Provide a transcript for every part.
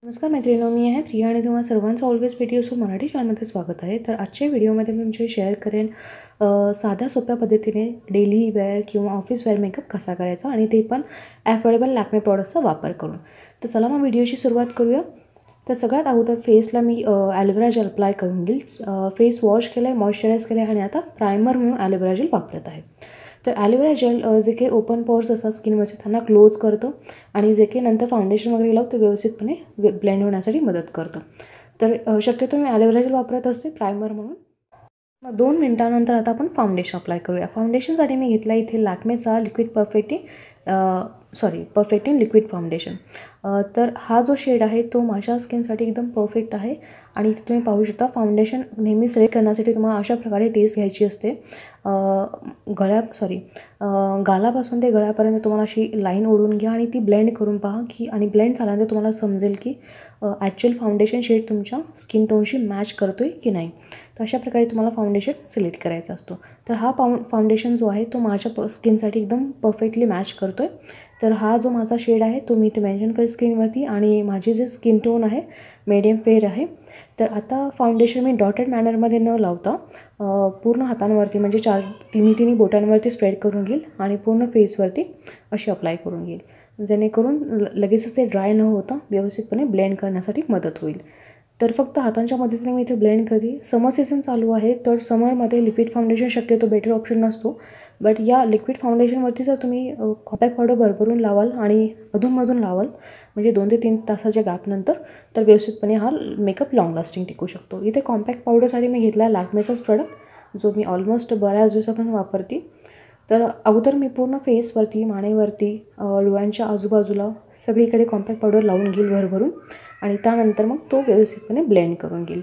नमस्कार मैत्रिणींनो, मी आहे प्रिया आणि तुम्हा सर्वांचं ऑलवेज पेटी असो मराठी चॅनलमध्ये स्वागत आहे. तर आजच्या व्हिडिओमध्ये मी तुमच्याशी शेअर करेन साध्या सोप्या पद्धतीने डेली वेअर किंवा ऑफिस वेअर मेकअप कसा करायचा आणि ते पण ॲफोर्डेबल लॅक्मे प्रॉडक्टचा वापर करून. तर चला मग व्हिडिओची सुरुवात करूया. तर सगळ्यात अगोदर फेसला मी ॲलोवेरा जेल अप्लाय करून घेईल. फेस वॉश केलं आहे, मॉइश्चराईज केलं आहे आणि आता प्रायमर म्हणून ॲलोवेरा जेल वापरत आहे. तर ॲलोवेरा जेल जे काही ओपन पोअर्स असतात स्किनवरचे त्यांना क्लोज करतं आणि जे काही नंतर फाउंडेशन वगैरे लावतो ते व्यवस्थितपणे ब्लेंड होण्यासाठी मदत करतं. तर शक्यतो मी ॲलोवेरा जेल वापरत असते प्रायमर म्हणून. मग 2 मिनिटानंतर आता आपण फाउंडेशन अप्लाय करूया. फाउंडेशनसाठी मी घेतला इथे लॅक्मेचा परफेक्टिंग लिक्विड फाउंडेशन. तर हा जो शेड आहे तो माझ्या स्किनसाठी एकदम परफेक्ट आहे आणि इथे तुम्ही पाहू शकता फाउंडेशन नेहमी सिलेक्ट करण्यासाठी तुम्हाला अशा प्रकारे टेस्ट घ्यायची असते. गालापासून ते गळ्यापर्यंत तुम्हाला अशी लाईन ओढून घ्या आणि ती ब्लेंड करून पहा की आणि ब्लेंड झाल्यानंतर तुम्हाला समजेल की ॲक्च्युअल फाउंडेशन शेड तुमच्या स्किन टोनशी मॅच करतो आहे की नाही. तर अशा प्रकारे तुम्हाला फाउंडेशन सिलेक्ट करायचा असतो. तर हा फाउंडेशन जो आहे तो माझ्या स्किनसाठी एकदम परफेक्टली मॅच करतो आहे. तर हा जो माझा शेड आहे तो मी इथे मेन्शन करेल स्क्रीनवरती आणि माझी जे स्किन टोन आहे मीडियम फेअर आहे. तर आता फाउंडेशन मी डॉटेड मॅनरमध्ये न लावता पूर्ण हातांवरती म्हणजे तिन्ही बोटांवरती स्प्रेड करून घेईल आणि पूर्ण फेसवरती अशी अप्लाय करून घेईल, जेणेकरून लगेचच ते ड्राय न होता व्यवस्थितपणे ब्लेंड करण्यासाठी मदत होईल. तर फक्त हातांच्या मदतीने मी इथे ब्लेंड करते. समर सीझन चालू आहे तर समरमध्ये लिक्विड फाउंडेशन शक्यतो बेटर ऑप्शन नसतो. बट या लिक्विड फाउंडेशनवरती जर तुम्ही कॉम्पॅक्ट पावडर भरभरून लावाल आणि अधूनमधून लावाल म्हणजे 2 ते 3 तासाच्या गॅपनंतर तर व्यवस्थितपणे हा मेकअप लॉंग लास्टिंग टिकू शकतो. इथे कॉम्पॅक्ट पावडरसाठी मी घेतला लॅक्मेचाच प्रोडक्ट जो मी ऑलमोस्ट बऱ्याच दिवसापासून वापरते. तर अगोदर मी पूर्ण फेसवरती, मानेवरती, डोळ्यांच्या आजूबाजूला सगळीकडे कॉम्पॅक्ट पावडर लावून घेईल भरभरून आणि त्यानंतर मग तो व्यवस्थितपणे ब्लेंड करून घेईल.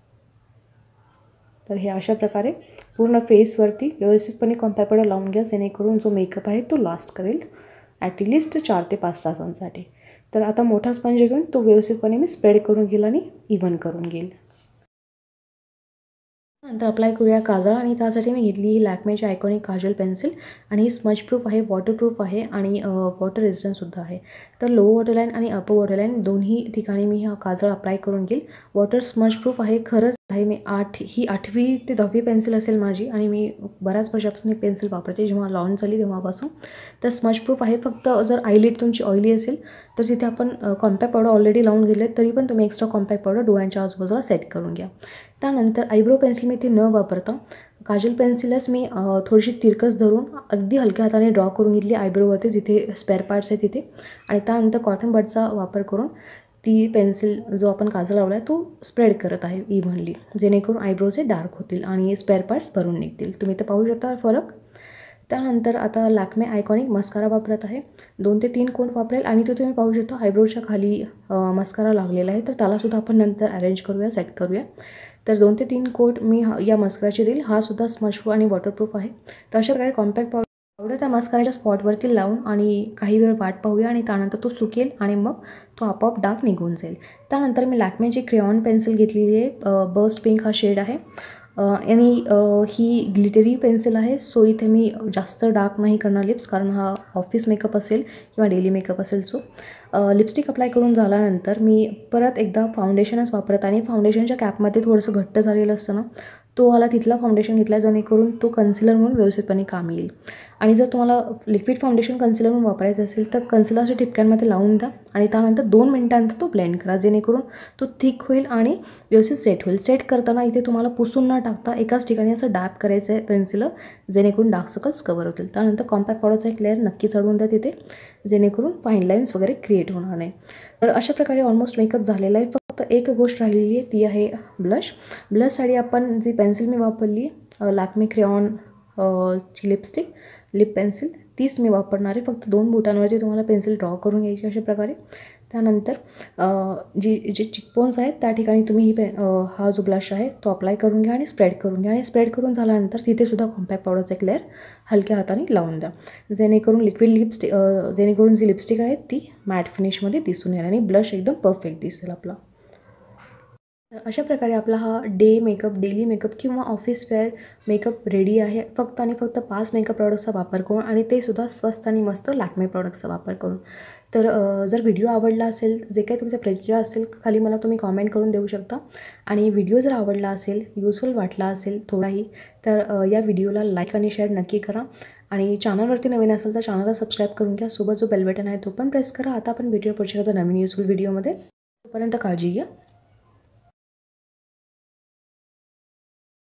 तर हे अशा प्रकारे पूर्ण फेसवरती व्यवस्थितपणे कॉम्पॅक्ट पावडर लावून घ्या, जेणेकरून जो मेकअप आहे तो लास्ट करेल ॲटलिस्ट 4 ते 5 तासांसाठी. तर आता मोठा स्पंज घेऊन तो व्यवस्थितपणे मी स्प्रेड करून घेईल आणि इव्हन करून घेईल. नंतर अप्लाय करूया काजळ आणि त्यासाठी मी घेतली ही लॅक्मेची आयकॉनिक काजल पेन्सिल आणि ही स्मज प्रूफ आहे, वॉटरप्रूफ आहे आणि वॉटर रेझिस्टंटसुद्धा आहे. तर लो वॉटरलाईन आणि अपर वॉटरलाईन दोन्ही ठिकाणी मी हा काजळ अप्लाय करून घेईल. वॉटर स्मज प्रूफ आहे, खरंच आहे. ही 8वी ते 10वी पेन्सिल असेल माझी आणि मी बऱ्याच वर्षापासून ही पेन्सिल वापरते, जेव्हा लॉन्च झाली तेव्हापासून. तर स्मज प्रूफ आहे. फक्त जर आयलिड तुमची ऑइली असेल तर तिथे आपण कॉम्पॅक्ट पावडर ऑलरेडी लावून घेतले तरी पण तुम्ही एक्स्ट्रा कॉम्पॅक्ट पावडर डोळ्यांच्या आजूबाजूला सेट करून घ्या. त्यानंतर आयब्रो पेन्सिल मी इथे न वापरता काजल पेन्सिलच मी थोडीशी तिरकस धरून अगदी हलक्या हाताने ड्रॉ करून घेतली आयब्रोवरती जिथे स्पेअर पार्ट्स आहे तिथे आणि त्यानंतर कॉटन बडचा वापर करून ती पेन्सिल जो आपण काजळ लावला आहे तो स्प्रेड करत आहे इव्हनली, जेणेकरून आयब्रोचे डार्क होतील आणि स्पेअर पार्ट्स भरून निघतील. तुम्ही इथं पाहू शकता फरक. त्यानंतर आता लॅक्मे आयकॉनिक मस्कारा वापरत आहे. 2 ते 3 कोट वापरेल आणि तो तुम्ही पाहू शकता आयब्रोच्या खाली मस्कारा लागलेला आहे, तर त्यालासुद्धा आपण नंतर अरेंज करूया, सेट करूया. तर 2 ते 3 कोट मी या मस्काराचे देईल. हा सुद्धा स्मजप्रूफ आणि वॉटरप्रूफ आहे. तर अशा प्रकारे कॉम्पॅक्ट पावडर त्या मस्काराच्या स्पॉटवरती लावून आणि काही वेळ वाट पाहूया आणि त्यानंतर तो सुकेल आणि मग तो आपोआप डार्क निघून जाईल. त्यानंतर मी लॅक्मेची क्रेयॉन पेन्सिल घेतलेली आहे. बर्स्ट पिंक हा शेड आहे आणि ही ग्लिटरी पेन्सिल आहे. सो इथे मी जास्त डार्क नाही करणार लिप्स, कारण हा ऑफिस मेकअप असेल किंवा डेली मेकअप असेल. सो लिपस्टिक अप्लाय करून झाल्यानंतर मी परत एकदा फाउंडेशनच वापरत आणि फाउंडेशनच्या कॅपमध्ये थोडंसं घट्ट झालेलं असतं ना, तो वाला तिथला फाउंडेशन घेतला, जेणेकरून तो कन्सिलर म्हणून व्यवस्थितपणे काम येईल. आणि जर तुम्हाला लिक्विड फाउंडेशन कन्सिलर म्हणून वापरायचं असेल तर कन्सिलरच्या ठिपक्यांमध्ये लावून द्या आणि त्यानंतर 2 मिनिटांनंतर तो ब्लेंड करा, जेणेकरून तो थिक होईल आणि व्यवस्थित सेट होईल. सेट करताना इथे तुम्हाला पुसून न टाकता एकाच ठिकाणी असं डॅप करायचं आहे पेन्सिलर, जेणेकरून डार्क सर्कल्स कवर होतील. त्यानंतर कॉम्पॅक्ट पावडरचा एक लेअर नक्की चढवून द्या तिथे, जेणेकरून फाईन लाईन्स वगैरे क्रिएट होणार नाही. तर अशा प्रकारे ऑलमोस्ट मेकअप झालेला आहे. फक्त एक गोष्ट राहिलेली आहे ती आहे ब्लश. ब्लशसाठी आपण जी पेन्सिल मी वापरली लॅक्मे क्रेयॉन ची लिप पेन्सिल तीच मी वापरणार आहे. फक्त 2 बोटांवरती तुम्हाला पेन्सिल ड्रॉ करून घ्यायची अशा प्रकारे. त्यानंतर जे चिकबोन्स आहेत त्या ठिकाणी तुम्ही हा जो ब्लश आहे तो अप्लाय करून घ्या आणि स्प्रेड करून घ्या आणि स्प्रेड करून झाल्यानंतर तिथेसुद्धा कॉम्पॅक्ट पावडरचा एक लेअर हलक्या हाताने लावून द्या, जेणेकरून जी लिपस्टिक आहे ती मॅट फिनिशमध्ये दिसून येईल आणि ब्लश एकदम परफेक्ट दिसेल आपला. तर अशा प्रकारे आपला हा डेली मेकअप किंवा ऑफिस वेअर मेकअप रेडी आहे. फक्त आणि फक्त 5 मेकअप प्रॉडक्ट्सचा वापर करून आणि ते सुद्धा स्वस्त आणि मस्त लॅक्मे प्रॉडक्ट्सचा वापर करून. तर जर व्हिडिओ आवडला असेल, जे काही तुमच्या प्रतिक्रिया असेल खाली मला तुम्ही कॉमेंट करून देऊ शकता. आणि व्हिडिओ जर आवडला असेल, युजफुल वाटला असेल थोडाही, तर या व्हिडिओला लाईक आणि शेअर नक्की करा. आणि चॅनलवरती नवीन असेल तर चॅनलला सबस्क्राईब करून घ्या. सोबत जो बेल बटन आहे तो पण प्रेस करा. आता आपण भेटूया पुढच्या नवीन युजफुल व्हिडिओमध्ये. तोपर्यंत काळजी घ्या.